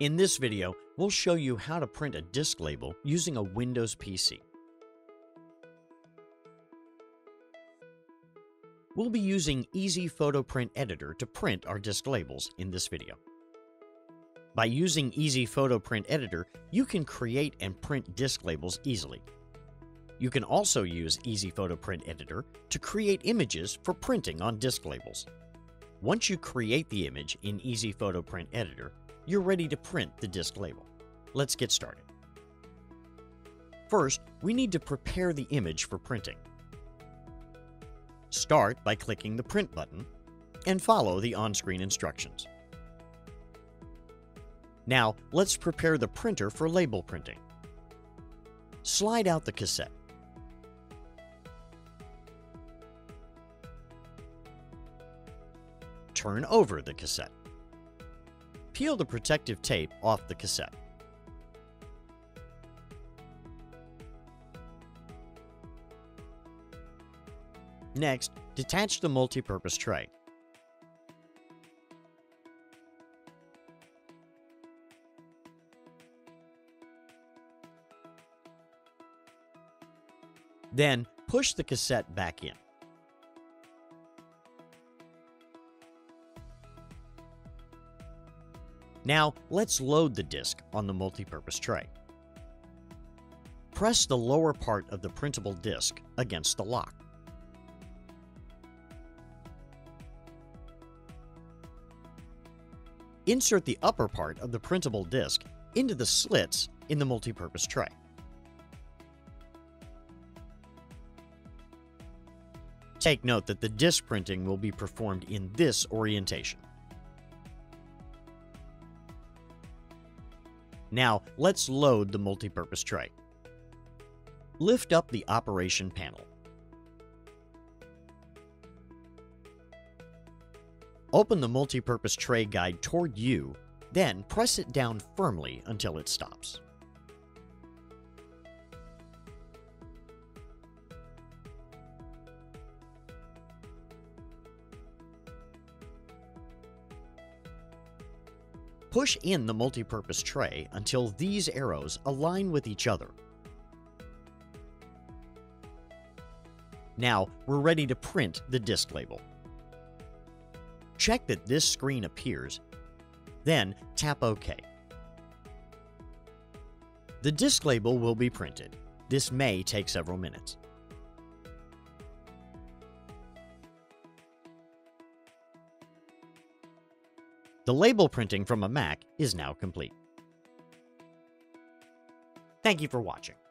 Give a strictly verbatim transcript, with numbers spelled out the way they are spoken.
In this video, we'll show you how to print a disk label using a Windows P C. We'll be using Easy Photo Print Editor to print our disk labels in this video. By using Easy Photo Print Editor, you can create and print disk labels easily. You can also use Easy Photo Print Editor to create images for printing on disk labels. Once you create the image in Easy Photo Print Editor, you're ready to print the disk label. Let's get started. First, we need to prepare the image for printing. Start by clicking the Print button and follow the on-screen instructions. Now, let's prepare the printer for label printing. Slide out the cassette. Turn over the cassette. Peel the protective tape off the cassette. Next, detach the multipurpose tray. Then, push the cassette back in. Now, let's load the disk on the multipurpose tray. Press the lower part of the printable disk against the lock. Insert the upper part of the printable disk into the slits in the multipurpose tray. Take note that the disk printing will be performed in this orientation. Now, let's load the multipurpose tray. Lift up the operation panel. Open the multipurpose tray guide toward you, then press it down firmly until it stops. Push in the multipurpose tray until these arrows align with each other. Now, we're ready to print the disk label. Check that this screen appears, then tap OK. The disk label will be printed. This may take several minutes. The label printing from a Mac is now complete. Thank you for watching.